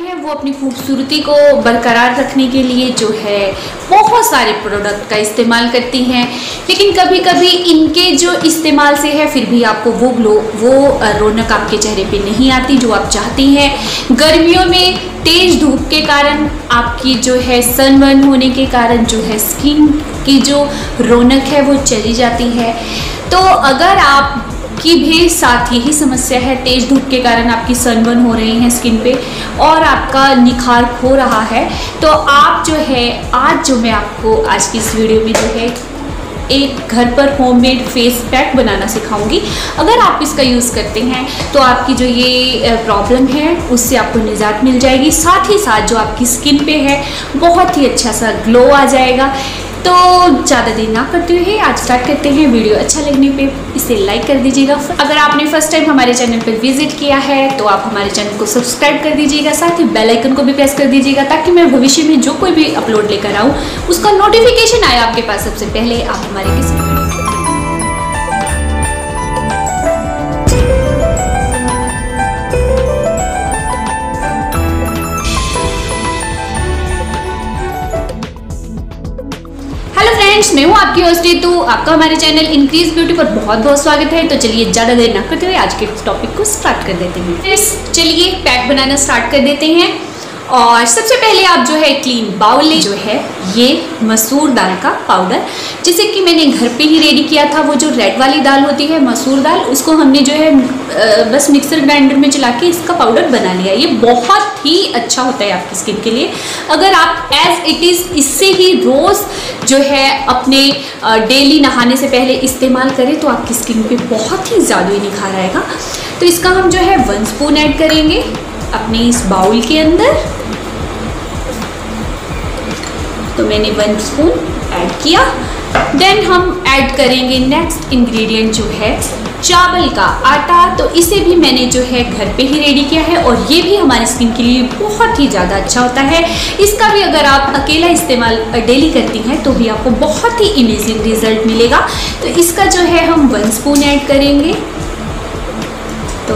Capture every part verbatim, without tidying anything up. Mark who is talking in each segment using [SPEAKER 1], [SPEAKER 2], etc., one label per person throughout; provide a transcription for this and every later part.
[SPEAKER 1] हैं वो अपनी खूबसूरती को बरकरार रखने के लिए जो है बहुत सारे प्रोडक्ट का इस्तेमाल करती हैं, लेकिन कभी कभी इनके जो इस्तेमाल से है फिर भी आपको वो ग्लो वो रौनक आपके चेहरे पे नहीं आती जो आप चाहती हैं। गर्मियों में तेज़ धूप के कारण आपकी जो है सनबर्न होने के कारण जो है स्किन की जो रौनक है वो चली जाती है। तो अगर आप की भी साथ यही समस्या है, तेज़ धूप के कारण आपकी सनबर्न हो रही है स्किन पे और आपका निखार खो रहा है, तो आप जो है आज जो मैं आपको आज की इस वीडियो में जो है एक घर पर होममेड फेस पैक बनाना सिखाऊंगी। अगर आप इसका यूज़ करते हैं तो आपकी जो ये प्रॉब्लम है उससे आपको निजात मिल जाएगी, साथ ही साथ जो आपकी स्किन पे है बहुत ही अच्छा सा ग्लो आ जाएगा। तो ज़्यादा देर ना करते हुए आज स्टार्ट करते हैं। वीडियो अच्छा लगने पे इसे लाइक कर दीजिएगा। अगर आपने फर्स्ट टाइम हमारे चैनल पर विजिट किया है तो आप हमारे चैनल को सब्सक्राइब कर दीजिएगा, साथ ही बेल आइकन को भी प्रेस कर दीजिएगा ताकि मैं भविष्य में जो कोई भी अपलोड लेकर आऊँ उसका नोटिफिकेशन आए आपके पास सबसे पहले। आप हमारे किसी फ्रेंड्स, मैं हूँ आपकी होस्ट रितु। आपका हमारे चैनल इंक्रीज ब्यूटी पर बहुत बहुत स्वागत है। तो चलिए ज़्यादा देर ना करते हुए आज के टॉपिक को स्टार्ट कर देते हैं। फ्रेंड्स चलिए पैक बनाना स्टार्ट कर देते हैं। और सबसे पहले आप जो है क्लीन बाउल ले, जो है ये मसूर दाल का पाउडर, जिसे कि मैंने घर पे ही रेडी किया था। वो जो रेड वाली दाल होती है मसूर दाल, उसको हमने जो है बस मिक्सर ग्राइंडर में चला के इसका पाउडर बना लिया। ये बहुत ही अच्छा होता है आपकी स्किन के लिए। अगर आप एज इट इज़ इससे ही रोज़ जो है अपने डेली नहाने से पहले इस्तेमाल करें तो आपकी स्किन पे बहुत ही ज़्यादा निखार आएगा। तो इसका हम जो है वन स्पून ऐड करेंगे अपने इस बाउल के अंदर। तो मैंने वन स्पून ऐड किया। देन हम ऐड करेंगे नेक्स्ट इंग्रेडिएंट जो है चावल का आटा। तो इसे भी मैंने जो है घर पे ही रेडी किया है और ये भी हमारी स्किन के लिए बहुत ही ज़्यादा अच्छा होता है। इसका भी अगर आप अकेला इस्तेमाल डेली करती हैं तो भी आपको बहुत ही इमेजिंग रिजल्ट मिलेगा। तो इसका जो है हम वन स्पून ऐड करेंगे। तो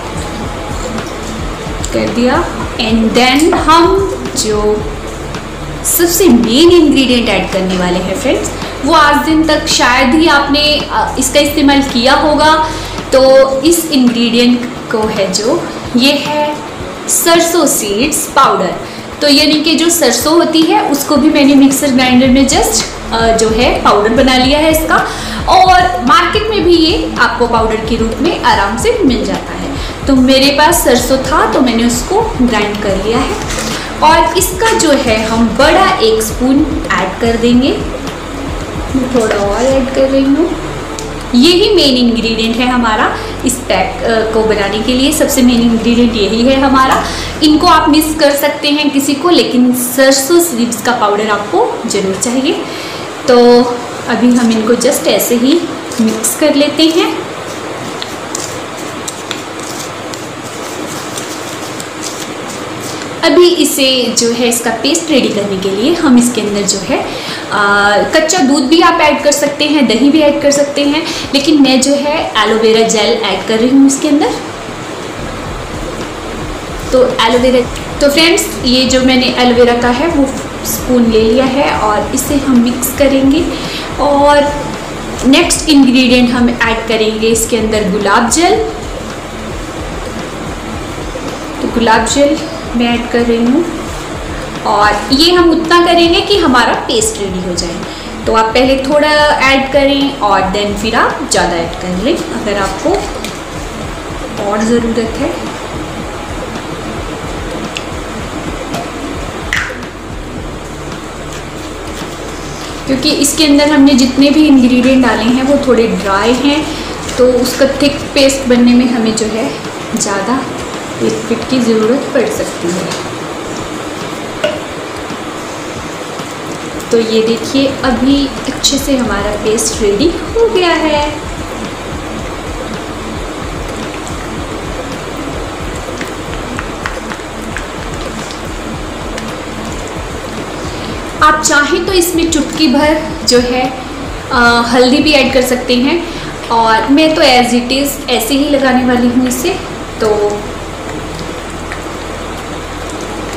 [SPEAKER 1] कर दिया। एंड देन हम जो सबसे मेन इंग्रेडिएंट ऐड करने वाले हैं फ्रेंड्स, वो आज दिन तक शायद ही आपने इसका इस्तेमाल किया होगा। तो इस इंग्रेडिएंट को है जो ये है सरसों सीड्स पाउडर। तो यानी कि जो सरसों होती है उसको भी मैंने मिक्सर ग्राइंडर में जस्ट जो है पाउडर बना लिया है इसका, और मार्केट में भी ये आपको पाउडर के रूप में आराम से मिल जाता है। तो मेरे पास सरसों था तो मैंने उसको ग्राइंड कर लिया है और इसका जो है हम बड़ा एक स्पून ऐड कर देंगे। मैं थोड़ा और ऐड कर रही हूँ। यही मेन इंग्रेडिएंट है हमारा इस पैक को बनाने के लिए। सबसे मेन इंग्रेडिएंट यही है हमारा। इनको आप मिक्स कर सकते हैं किसी को, लेकिन सरसों सीड्स का पाउडर आपको ज़रूर चाहिए। तो अभी हम इनको जस्ट ऐसे ही मिक्स कर लेते हैं। अभी इसे जो है इसका पेस्ट रेडी करने के लिए हम इसके अंदर जो है आ, कच्चा दूध भी आप ऐड कर सकते हैं, दही भी ऐड कर सकते हैं, लेकिन मैं जो है एलोवेरा जेल ऐड कर रही हूँ इसके अंदर। तो एलोवेरा तो फ्रेंड्स ये जो मैंने एलोवेरा का है वो स्पून ले लिया है और इसे हम मिक्स करेंगे। और नेक्स्ट इंग्रेडिएंट हम ऐड करेंगे इसके अंदर गुलाब जल। तो गुलाब जल मैं ऐड कर रही हूँ और ये हम उतना करेंगे कि हमारा पेस्ट रेडी हो जाए। तो आप पहले थोड़ा ऐड करें और देन फिर आप ज़्यादा ऐड कर लें अगर आपको और ज़रूरत है। क्योंकि इसके अंदर हमने जितने भी इंग्रेडिएंट डाले हैं वो थोड़े ड्राई हैं, तो उसका थिक पेस्ट बनने में हमें जो है ज़्यादा लिक्विड की ज़रूरत पड़ सकती है। तो ये देखिए अभी अच्छे से हमारा पेस्ट रेडी हो गया है। आप चाहें तो इसमें चुटकी भर जो है आ, हल्दी भी ऐड कर सकते हैं, और मैं तो एज इट इज़ ऐसे ही लगाने वाली हूँ इसे। तो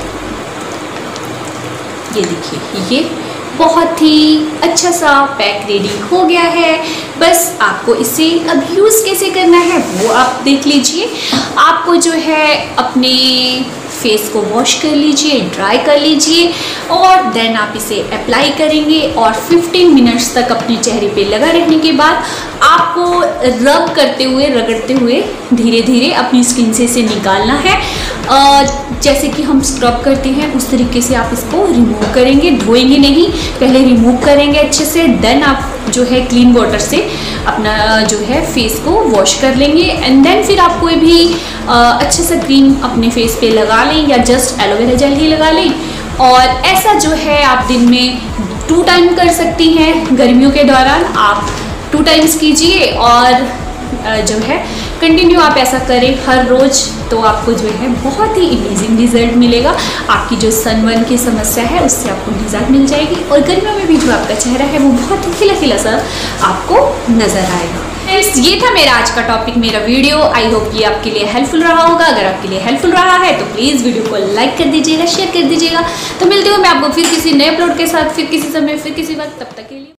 [SPEAKER 1] ये देखिए ये बहुत ही अच्छा सा पैक रेडी हो गया है। बस आपको इसे अब यूज़ कैसे करना है वो आप देख लीजिए। आपको जो है अपने फेस को वॉश कर लीजिए, ड्राई कर लीजिए और देन आप इसे अप्लाई करेंगे और पंद्रह मिनट्स तक अपने चेहरे पे लगा रहने के बाद आपको रब करते हुए, रगड़ते हुए धीरे धीरे अपनी स्किन से इसे निकालना है। जैसे कि हम स्क्रब करते हैं उस तरीके से आप इसको रिमूव करेंगे, धोएंगे नहीं, पहले रिमूव करेंगे अच्छे से, देन आप जो है क्लीन वाटर से अपना जो है फेस को वॉश कर लेंगे एंड देन फिर आप कोई भी अच्छे सा क्रीम अपने फेस पे लगा लें या जस्ट एलोवेरा जेल ही लगा लें। और ऐसा जो है आप दिन में टू टाइम कर सकती हैं। गर्मियों के दौरान आप टू टाइम्स कीजिए और जो है कंटिन्यू आप ऐसा करें हर रोज़, तो आपको जो है बहुत ही अमेजिंग रिजल्ट मिलेगा। आपकी जो सनबर्न की समस्या है उससे आपको निजात मिल जाएगी और गर्मियों में भी जो आपका चेहरा है वो बहुत ही खिला खिला सा आपको नज़र आएगा। फ्रेंड्स, ये था मेरा आज का टॉपिक, मेरा वीडियो। आई होप ये आपके लिए हेल्पफुल रहा होगा। अगर आपके लिए हेल्पफुल रहा है तो प्लीज़ वीडियो को लाइक कर दीजिएगा, शेयर कर दीजिएगा। तो मिलती हूँ मैं आपको फिर किसी नए अपलोड के साथ, फिर किसी समय, फिर किसी वक्त। तब तक के लिए